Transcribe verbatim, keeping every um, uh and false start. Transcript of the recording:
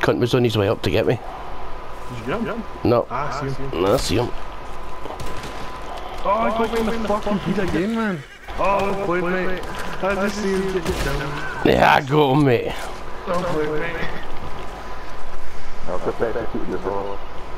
cunt was on his way up to get me. Did you get him? No. Ah, I see him. No, I see him. Oh, I got me in the fucking feet again, man. Oh, point, mate. I just see him get it down. Yeah, I got him, mate. Oh, point, mate. I'll get back to shooting this ball.